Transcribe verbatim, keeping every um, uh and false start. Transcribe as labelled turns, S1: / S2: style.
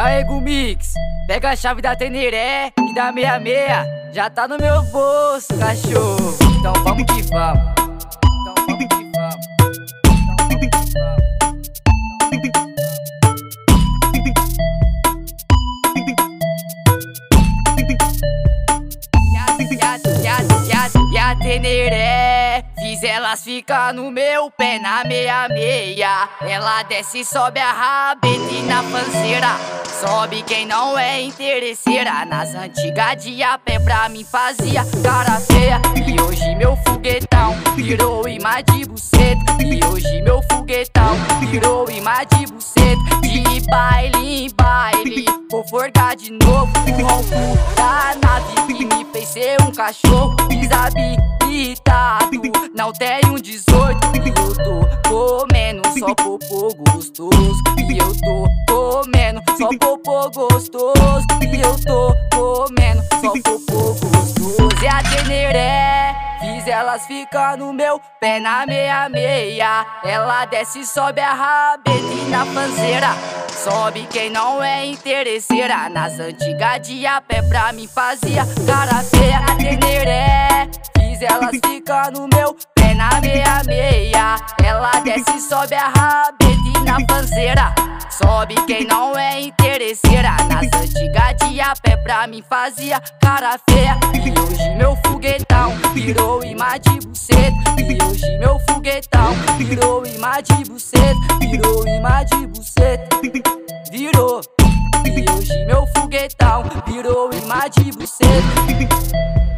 S1: Ego Mix, pega a chave da Teneré e da meia meia, já tá no meu bolso, cachorro. Então vamos que vamos. Então vamos que vamos. E a Teneré fiz elas ficar no meu pé na meia meia. Ela desce, sobe a rabeta e na panceira. Sobe quem não é interesseira. Nas antigas de a pé pra mim fazia cara feia. E hoje meu foguetão virou imã de buceta. E hoje meu foguetão virou imã de buceta. De baile em baile, vou forgar de novo o ronco da nave que me fez ser um cachorro desabilitado. Não tenho dezoito e eu tô comendo só popô gostoso. E eu tô comendo só popô gostoso. E eu tô comendo só popô gostoso. E a Teneré fiz elas ficar no meu pé na meia meia. Ela desce, sobe a rabeta e na panceira. Sobe quem não é interesseira. Nas antigas de a pé pra mim fazia cara feia. A Teneré fiz elas ficar no meu pé na meia meia. Ela desce, sobe a rabeta e na panceira. Sobe quem não é interesseira. Nas antigas de a pé pra mim fazia cara feia. E hoje meu foguetão virou imã de buceta. E hoje meu foguetão virou imã de buceta. Virou imã de buceta. Virou. E hoje meu foguetão virou imã de buceta.